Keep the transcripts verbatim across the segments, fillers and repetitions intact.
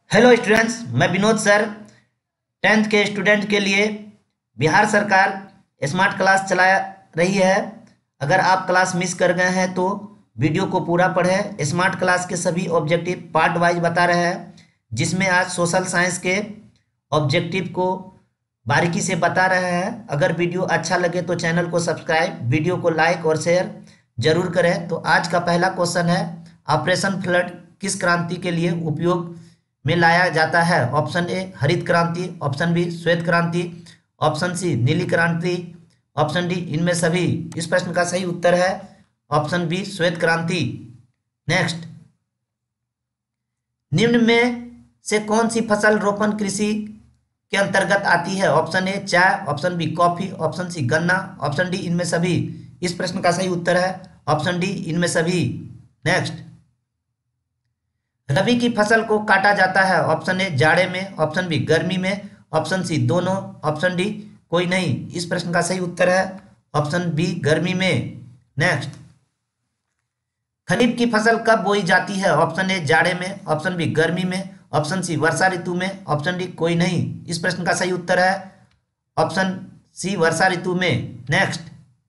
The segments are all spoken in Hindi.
हेलो स्टूडेंट्स, मैं विनोद सर टेंथ के स्टूडेंट के लिए बिहार सरकार स्मार्ट क्लास चला रही है। अगर आप क्लास मिस कर गए हैं तो वीडियो को पूरा पढ़ें। स्मार्ट क्लास के सभी ऑब्जेक्टिव पार्ट वाइज बता रहे हैं, जिसमें आज सोशल साइंस के ऑब्जेक्टिव को बारीकी से बता रहे हैं। अगर वीडियो अच्छा लगे तो चैनल को सब्सक्राइब, वीडियो को लाइक और शेयर जरूर करें। तो आज का पहला क्वेश्चन है, ऑपरेशन फ्लड किस क्रांति के लिए उपयोग में लाया जाता है? ऑप्शन ए हरित क्रांति, ऑप्शन बी श्वेत क्रांति, ऑप्शन सी नीली क्रांति, ऑप्शन डी इनमें सभी। इस प्रश्न का सही उत्तर है ऑप्शन बी श्वेत क्रांति। नेक्स्ट, निम्न में से कौन सी फसल रोपण कृषि के अंतर्गत आती है? ऑप्शन ए चाय, option B coffee, option C गन्ना, ऑप्शन डी इनमें सभी। इस प्रश्न का सही उत्तर है ऑप्शन डी इनमें सभी। नेक्स्ट, रबी की फसल को काटा जाता है? ऑप्शन ए जाड़े में, ऑप्शन बी गर्मी में, ऑप्शन सी दोनों, ऑप्शन डी कोई नहीं। इस प्रश्न का सही उत्तर है ऑप्शन बी गर्मी में। नेक्स्ट, खरीफ की फसल कब बोई जाती है? ऑप्शन ए जाड़े में, ऑप्शन बी गर्मी में, ऑप्शन सी वर्षा ऋतु में, ऑप्शन डी कोई नहीं। इस प्रश्न का सही उत्तर है ऑप्शन सी वर्षा ऋतु में। नेक्स्ट,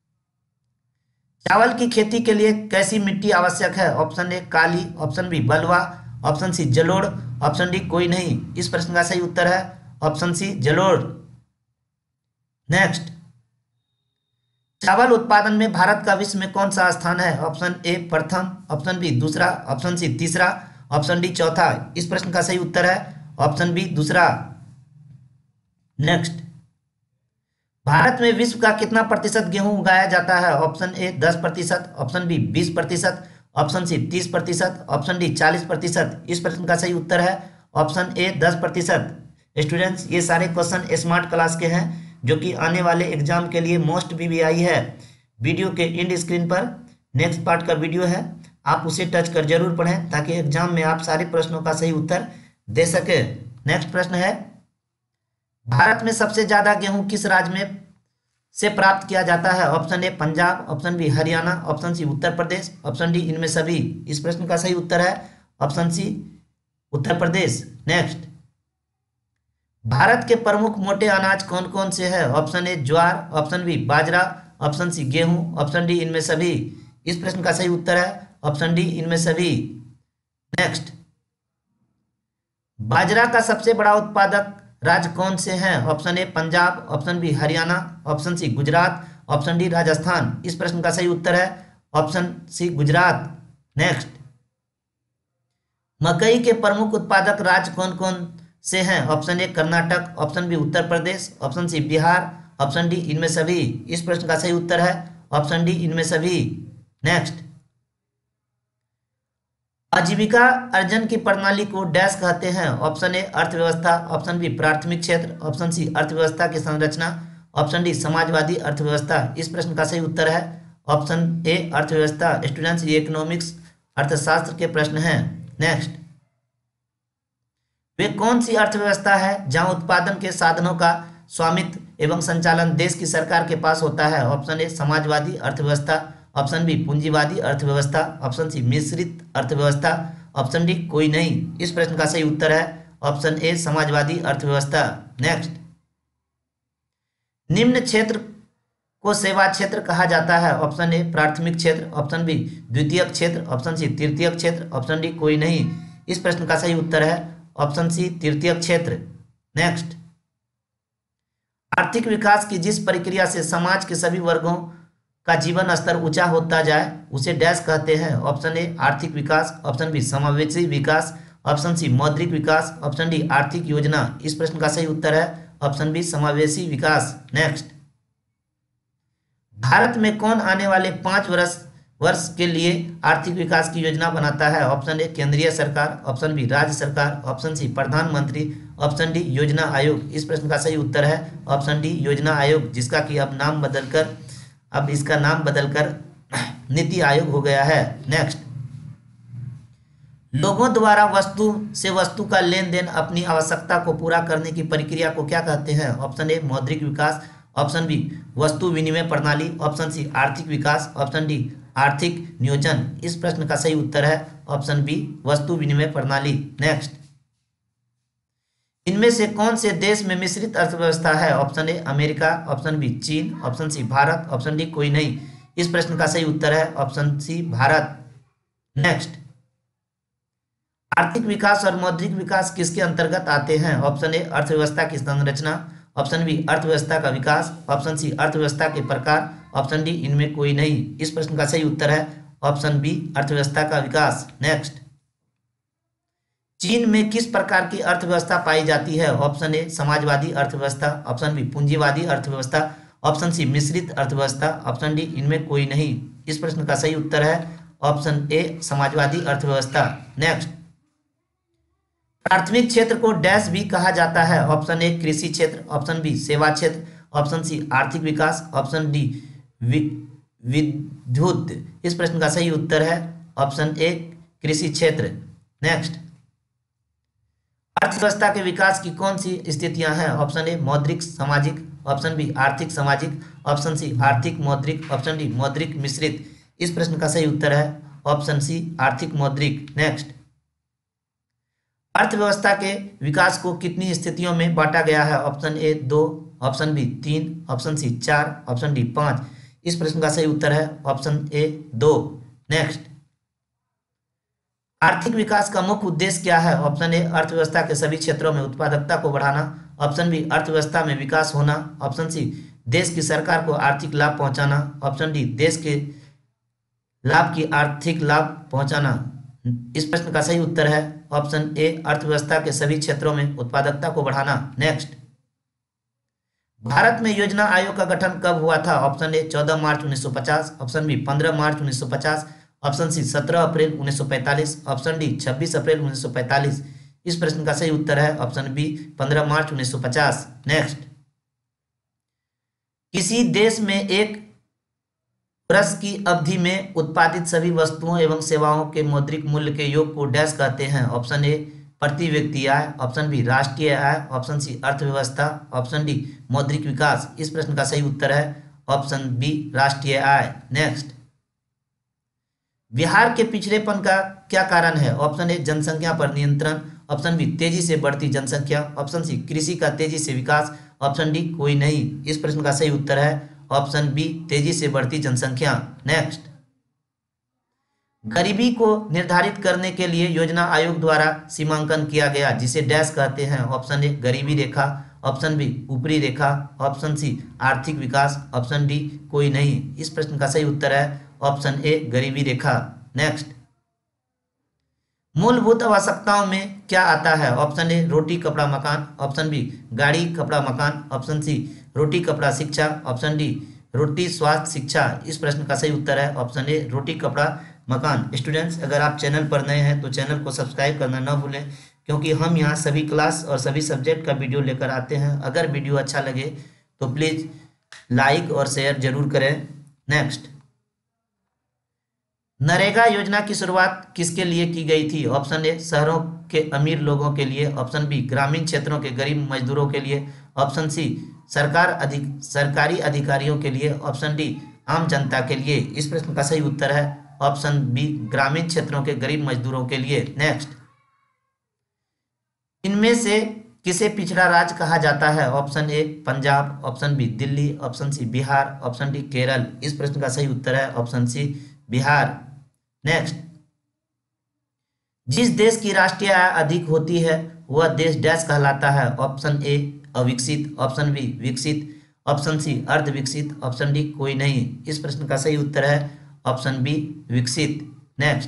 चावल की खेती के लिए कैसी मिट्टी आवश्यक है? ऑप्शन ए काली, ऑप्शन बी बलुआ, ऑप्शन सी जलोढ़, ऑप्शन डी कोई नहीं। इस प्रश्न का सही उत्तर है ऑप्शन सी जलोढ़। नेक्स्ट, चावल उत्पादन में भारत का विश्व में कौन सा स्थान है? ऑप्शन ए प्रथम, ऑप्शन बी दूसरा, ऑप्शन सी तीसरा, ऑप्शन डी चौथा। इस प्रश्न का सही उत्तर है ऑप्शन बी दूसरा। नेक्स्ट, भारत में विश्व का कितना प्रतिशत गेहूं उगाया जाता है? ऑप्शन ए दस प्रतिशत, ऑप्शन बी बीस प्रतिशत, ऑप्शन सी तीस प्रतिशत, ऑप्शन डी चालीस प्रतिशत। इस प्रश्न का सही उत्तर है ऑप्शन ए दस प्रतिशत। स्टूडेंट्स, ये सारे क्वेश्चन स्मार्ट क्लास के हैं जो कि आने वाले एग्जाम के लिए मोस्ट वीवीआई है। वीडियो के एंड स्क्रीन पर नेक्स्ट पार्ट का वीडियो है, आप उसे टच कर जरूर पढ़ें ताकि एग्जाम में आप सारे प्रश्नों का सही उत्तर दे सके। नेक्स्ट प्रश्न है, भारत में सबसे ज्यादा गेहूं किस राज्य में से प्राप्त किया जाता है? Option A Punjab, option B Haryana, option C Uttar Pradesh, option D इनमें सभी। इस प्रश्न का सही उत्तर है option C Uttar Pradesh. Next, Bharat के प्रमुख मोटे अनाज कौन कौन से हैं? ऑप्शन ए ज्वार, ऑप्शन बी बाजरा, ऑप्शन सी गेहूं, ऑप्शन डी इनमें सभी। इस प्रश्न का सही उत्तर है ऑप्शन डी इनमें सभी। नेक्स्ट, बाजरा का सबसे बड़ा उत्पादक राज्य कौन से हैं? Option A Punjab, option B Haryana, option C Gujarat, option D Rajasthan. इस प्रश्न का सही उत्तर है ऑप्शन सी गुजरात। नेक्स्ट, मकई के प्रमुख उत्पादक राज्य कौन कौन से हैं? Option A Karnataka, option B Uttar Pradesh, option C Bihar, option D इनमें सभी। इस प्रश्न का सही उत्तर है ऑप्शन डी इनमें सभी। नेक्स्ट, आजीविका अर्जन की प्रणाली को डैश कहते हैं? ऑप्शन ए अर्थव्यवस्था, ऑप्शन बी प्राथमिक क्षेत्र, ऑप्शन सी अर्थव्यवस्था की संरचना, ऑप्शन डी समाजवादी अर्थव्यवस्था। इस प्रश्न का सही उत्तर है ऑप्शन ए अर्थव्यवस्था। स्टूडेंट्स, ये इकोनॉमिक्स अर्थशास्त्र के प्रश्न हैं। नेक्स्ट, वे कौन सी अर्थव्यवस्था है जहां उत्पादन के साधनों का स्वामित्व एवं संचालन देश की सरकार के पास होता है? ऑप्शन ए समाजवादी अर्थव्यवस्था, ऑप्शन बी पूंजीवादी अर्थव्यवस्था, ऑप्शन सी मिश्रित अर्थव्यवस्था, ऑप्शन डी कोई नहीं। इस प्रश्न का सही उत्तर है ऑप्शन ए समाजवादी अर्थव्यवस्था। नेक्स्ट, निम्न क्षेत्र को सेवा क्षेत्र कहा जाता है? ऑप्शन ए प्राथमिक क्षेत्र, ऑप्शन बी द्वितीयक क्षेत्र, ऑप्शन सी तृतीयक क्षेत्र, ऑप्शन डी कोई नहीं। इस प्रश्न का सही उत्तर है ऑप्शन सी तृतीयक क्षेत्र। नेक्स्ट, आर्थिक विकास की जिस प्रक्रिया से समाज के सभी वर्गों का जीवन स्तर ऊंचा होता जाए उसे डैश कहते हैं? ऑप्शन ए आर्थिक विकास, ऑप्शन बी समावेशी विकास, ऑप्शन सी मौद्रिक विकास, ऑप्शन डी आर्थिक योजना। इस प्रश्न का सही उत्तर है ऑप्शन बी समावेशी विकास। नेक्स्ट, भारत में कौन आने वाले पांच वर्ष वर्ष के लिए आर्थिक विकास की योजना बनाता है? ऑप्शन ए केंद्रीय सरकार, ऑप्शन बी राज्य सरकार, ऑप्शन सी प्रधानमंत्री, ऑप्शन डी योजना आयोग। इस प्रश्न का सही उत्तर है ऑप्शन डी योजना आयोग, जिसका कि अब नाम बदलकर अब इसका नाम बदलकर नीति आयोग हो गया है। नेक्स्ट, लोगों द्वारा वस्तु से वस्तु का लेन देन अपनी आवश्यकता को पूरा करने की प्रक्रिया को क्या कहते हैं? ऑप्शन ए मौद्रिक विकास, ऑप्शन बी वस्तु विनिमय प्रणाली, ऑप्शन सी आर्थिक विकास, ऑप्शन डी आर्थिक नियोजन। इस प्रश्न का सही उत्तर है ऑप्शन बी वस्तु विनिमय प्रणाली। नेक्स्ट, इनमें से कौन से देश में मिश्रित अर्थव्यवस्था है? Option A America, option B चीन, option C Bharat, option D कोई नहीं। इस प्रश्न का सही उत्तर है ऑप्शन सी भारत। नेक्स्ट, आर्थिक विकास और मौद्रिक विकास किसके अंतर्गत आते हैं? ऑप्शन ए अर्थव्यवस्था की संरचना, ऑप्शन बी अर्थव्यवस्था का विकास, ऑप्शन सी अर्थव्यवस्था के प्रकार, ऑप्शन डी इनमें कोई नहीं। इस प्रश्न का सही उत्तर है ऑप्शन बी अर्थव्यवस्था का विकास। नेक्स्ट, चीन में किस प्रकार की अर्थव्यवस्था पाई जाती है? ऑप्शन ए समाजवादी अर्थव्यवस्था, ऑप्शन बी पूंजीवादी अर्थव्यवस्था, ऑप्शन सी मिश्रित अर्थव्यवस्था, ऑप्शन डी इनमें कोई नहीं। इस प्रश्न का सही उत्तर है ऑप्शन ए समाजवादी अर्थव्यवस्था। नेक्स्ट, प्राथमिक क्षेत्र को डैश भी कहा जाता है? ऑप्शन ए कृषि क्षेत्र, ऑप्शन बी सेवा क्षेत्र, ऑप्शन सी आर्थिक विकास, ऑप्शन डी विद्युत। इस प्रश्न का सही उत्तर है ऑप्शन ए कृषि क्षेत्र। नेक्स्ट, अर्थव्यवस्था के विकास की कौन सी स्थितियां हैं? ऑप्शन ए मौद्रिक सामाजिक, ऑप्शन बी आर्थिक सामाजिक, ऑप्शन सी आर्थिक मौद्रिक, ऑप्शन डी मौद्रिक मिश्रित। इस प्रश्न का सही उत्तर है ऑप्शन सी आर्थिक मौद्रिक। नेक्स्ट, अर्थव्यवस्था के विकास को कितनी स्थितियों में बांटा गया है? ऑप्शन ए दो, ऑप्शन बी तीन, ऑप्शन सी चार, ऑप्शन डी पांच। इस प्रश्न का सही उत्तर है ऑप्शन ए दो। नेक्स्ट, आर्थिक विकास का मुख्य उद्देश्य क्या है? ऑप्शन ए अर्थव्यवस्था के सभी क्षेत्रों में उत्पादकता को बढ़ाना, ऑप्शन बी अर्थव्यवस्था में विकास होना, ऑप्शन सी देश की सरकार को आर्थिक लाभ पहुंचाना, ऑप्शन डी देश के लाभ की आर्थिक लाभ पहुंचाना। इस प्रश्न का सही उत्तर है ऑप्शन ए अर्थव्यवस्था के सभी क्षेत्रों में उत्पादकता को बढ़ाना। नेक्स्ट, भारत में योजना आयोग का गठन कब हुआ था? ऑप्शन ए चौदह मार्च उन्नीस सौ पचास, ऑप्शन बी पंद्रह मार्च उन्नीस सौ पचास, ऑप्शन सी सत्रह अप्रैल उन्नीस सौ पैंतालीस, ऑप्शन डी छब्बीस अप्रैल उन्नीस सौ पैंतालीस। इस प्रश्न का सही उत्तर है ऑप्शन बी पंद्रह मार्च उन्नीस सौ पचास। नेक्स्ट, किसी देश में एक वर्ष की अवधि में उत्पादित सभी वस्तुओं एवं सेवाओं के मौद्रिक मूल्य के योग को डैश कहते हैं? ऑप्शन ए प्रति व्यक्ति आय, ऑप्शन बी राष्ट्रीय आय, ऑप्शन सी अर्थव्यवस्था, ऑप्शन डी मौद्रिक विकास। इस प्रश्न का सही उत्तर है ऑप्शन बी राष्ट्रीय आय। नेक्स्ट, बिहार के पिछड़ेपन का क्या कारण है? ऑप्शन ए जनसंख्या पर नियंत्रण, ऑप्शन बी तेजी से बढ़ती जनसंख्या, ऑप्शन सी कृषि का तेजी से विकास, ऑप्शन डी कोई नहीं। इस प्रश्न का सही उत्तर है ऑप्शन बी तेजी से बढ़ती जनसंख्या। नेक्स्ट, गरीबी को निर्धारित करने के लिए योजना आयोग द्वारा सीमांकन किया गया जिसे डैश कहते हैं? ऑप्शन ए गरीबी रेखा, ऑप्शन बी ऊपरी रेखा, ऑप्शन सी आर्थिक विकास, ऑप्शन डी कोई नहीं। इस प्रश्न का सही उत्तर है ऑप्शन ए गरीबी रेखा। नेक्स्ट, मूलभूत आवश्यकताओं में क्या आता है? ऑप्शन ए रोटी कपड़ा मकान, ऑप्शन बी गाड़ी कपड़ा मकान, ऑप्शन सी रोटी कपड़ा शिक्षा, ऑप्शन डी रोटी स्वास्थ्य शिक्षा। इस प्रश्न का सही उत्तर है ऑप्शन ए रोटी कपड़ा मकान। स्टूडेंट्स, अगर आप चैनल पर नए हैं तो चैनल को सब्सक्राइब करना ना भूलें, क्योंकि हम यहाँ सभी क्लास और सभी सब्जेक्ट का वीडियो लेकर आते हैं। अगर वीडियो अच्छा लगे तो प्लीज़ लाइक और शेयर जरूर करें। नेक्स्ट, नरेगा योजना की शुरुआत किसके लिए की गई थी? ऑप्शन ए शहरों के अमीर लोगों के लिए, ऑप्शन बी ग्रामीण क्षेत्रों के गरीब मजदूरों के लिए, ऑप्शन सी सरकार अधिक सरकारी अधिकारियों के लिए, ऑप्शन डी आम जनता के लिए। इस प्रश्न का सही उत्तर है ऑप्शन बी ग्रामीण क्षेत्रों के गरीब मजदूरों के लिए। नेक्स्ट, इनमें से किसे पिछड़ा राज्य कहा जाता है? Option A Punjab, option B Delhi, option C Bihar, option D Kerala. इस प्रश्न का सही उत्तर है ऑप्शन सी बिहार। नेक्स्ट, जिस देश की राष्ट्रीय आय अधिक होती है वह देश डैश कहलाता है? ऑप्शन ए अविकसित, ऑप्शन बी विकसित, ऑप्शन सी अर्ध विकसित, ऑप्शन डी कोई नहीं। इस प्रश्न का सही उत्तर है ऑप्शन बी विकसित। नेक्स्ट,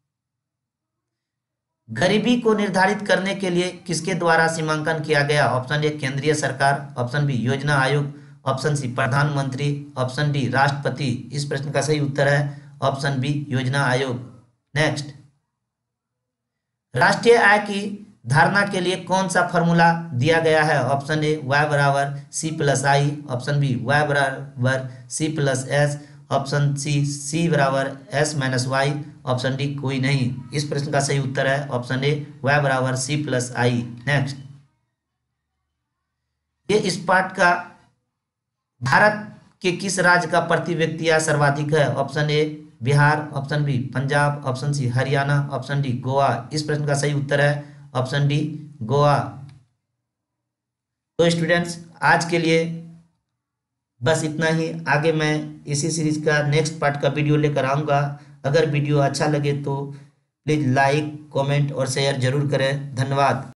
गरीबी को निर्धारित करने के लिए किसके द्वारा सीमांकन किया गया? ऑप्शन ए केंद्रीय सरकार, ऑप्शन बी योजना आयोग, ऑप्शन सी प्रधानमंत्री, ऑप्शन डी राष्ट्रपति। इस प्रश्न का सही उत्तर है ऑप्शन बी योजना आयोग। नेक्स्ट, राष्ट्रीय आय की धारणा के लिए कौन सा फॉर्मूला दिया गया है? ऑप्शन ए वाई बराबर C plus I, option B Y बराबर C plus S, option C C बराबर S minus Y, option D कोई नहीं। इस प्रश्न का सही उत्तर है ऑप्शन ए वाई बराबर सी प्लस आई। नेक्स्ट, ये इस पाठ का भारत के किस राज्य का प्रति व्यक्ति आय सर्वाधिक है? Option A Bihar, option B Punjab, option C Haryana, option D Goa. इस प्रश्न का सही उत्तर है ऑप्शन डी गोवा। तो स्टूडेंट्स आज के लिए बस इतना ही। आगे मैं इसी सीरीज का नेक्स्ट पार्ट का वीडियो लेकर आऊँगा। अगर वीडियो अच्छा लगे तो प्लीज़ लाइक, कमेंट और शेयर जरूर करें। धन्यवाद।